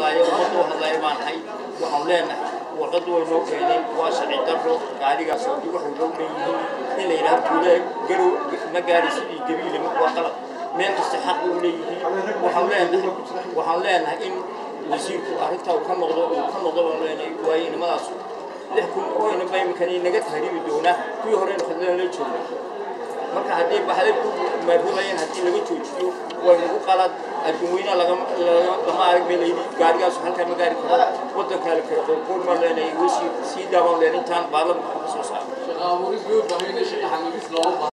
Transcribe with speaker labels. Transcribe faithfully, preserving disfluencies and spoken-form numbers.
Speaker 1: hadlayo ummadda u hadlayo baan hay waxaan leenahay warqad way noo keenay waa sharci darro gaarigaas oo waxa loo leeyahay in la yiraahdo tuulee garow ma gaari sidii gabiile ma waa qalad meel kasta xaq u leeyahay waxaan leenahay waxaan leenahay in wasiirku arrintaa ka noqdo oo ka noqdo baan leenahay waa inamadaas lixkun oo ina bay imkani naga tahriibi doona kuwii hore khadlan la joogo marka hadii baxday ku maadoobayeen hadii laga joojiyo way ugu qalad adduunweyna laga lama arag meelaydi gaarigaas halka ma gaari karo wadanka kale ka qoor ma leenahay wasi si daawan leentaan baalan ku soo saar shaqaaburis iyo baahinaysa xanuunis loo